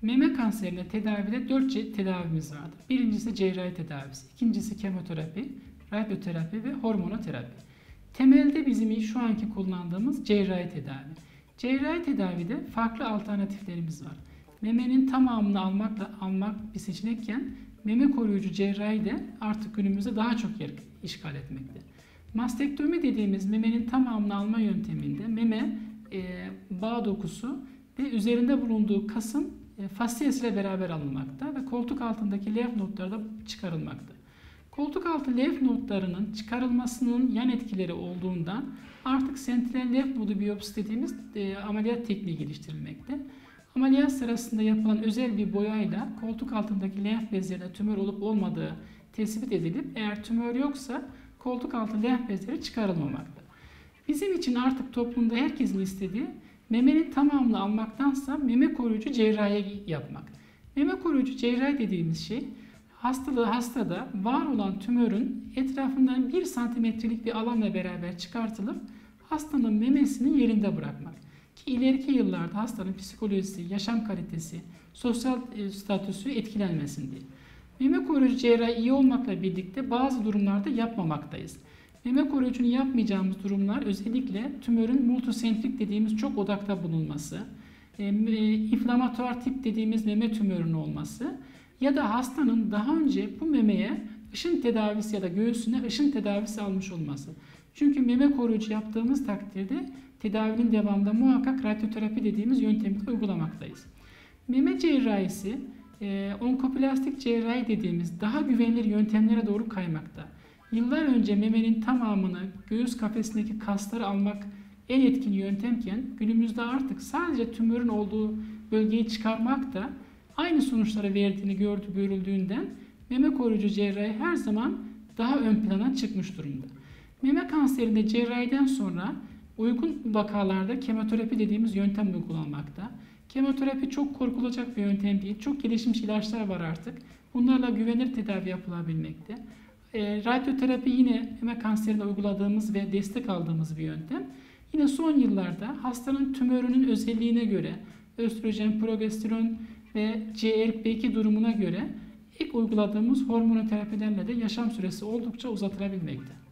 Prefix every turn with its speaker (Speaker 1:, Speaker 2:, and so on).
Speaker 1: Meme kanserine tedavide 4 tedavimiz vardır. Birincisi cerrahi tedavisi, ikincisi kemoterapi, radyoterapi ve hormonoterapi. Temelde bizim şu anki kullandığımız cerrahi tedavi. Cerrahi tedavide farklı alternatiflerimiz var. Memenin tamamını almak bir seçenekken meme koruyucu cerrahi de artık günümüzde daha çok yer işgal etmekte. Mastektomi dediğimiz memenin tamamını alma yönteminde meme bağ dokusu ve üzerinde bulunduğu kasın fasyası beraber alınmakta ve koltuk altındaki lenf nodları da çıkarılmakta. Koltuk altı lenf nodlarının çıkarılmasının yan etkileri olduğundan artık sentinel lenf nodu biyopsi dediğimiz ameliyat tekniği geliştirilmekte. Ameliyat sırasında yapılan özel bir boyayla koltuk altındaki lenf bezlerinde tümör olup olmadığı tespit edilip eğer tümör yoksa koltuk altı lenf bezleri çıkarılmamakta. Bizim için artık toplumda herkesin istediği memenin tamamını almaktansa meme koruyucu cerrahi yapmak. Meme koruyucu cerrahi dediğimiz şey hastada var olan tümörün etrafından 1 santimetrelik bir alanla beraber çıkartılıp hastanın memesini yerinde bırakmak. Ki ileriki yıllarda hastanın psikolojisi, yaşam kalitesi, sosyal statüsü etkilenmesin diye. Meme koruyucu cerrahi iyi olmakla birlikte bazı durumlarda yapmamaktayız. Meme koruyucunu yapmayacağımız durumlar özellikle tümörün multisentrik dediğimiz çok odakta bulunması, inflamatuar tip dediğimiz meme tümörünün olması ya da hastanın daha önce bu memeye ışın tedavisi ya da göğsüne ışın tedavisi almış olması. Çünkü meme koruyucu yaptığımız takdirde tedavinin devamında muhakkak radyoterapi dediğimiz yöntemi uygulamaktayız. Meme cerrahisi, onkoplastik cerrahi dediğimiz daha güvenilir yöntemlere doğru kaymakta. Yıllar önce memenin tamamını göğüs kafesindeki kasları almak en etkin yöntemken günümüzde artık sadece tümörün olduğu bölgeyi çıkarmak da aynı sonuçları verdiğini görüldüğünden meme koruyucu cerrahi her zaman daha ön plana çıkmış durumda. Meme kanserinde cerrahiden sonra uygun vakalarda kemoterapi dediğimiz yöntem uygulanmakta. Kemoterapi çok korkulacak bir yöntem değil. Çok gelişmiş ilaçlar var artık. Bunlarla güvenilir tedavi yapılabilmekte. Radyoterapi yine meme kanserinde uyguladığımız ve destek aldığımız bir yöntem. Yine son yıllarda hastanın tümörünün özelliğine göre östrojen, progesteron ve CRP2 durumuna göre ilk uyguladığımız hormonoterapilerle de yaşam süresi oldukça uzatılabilmekte.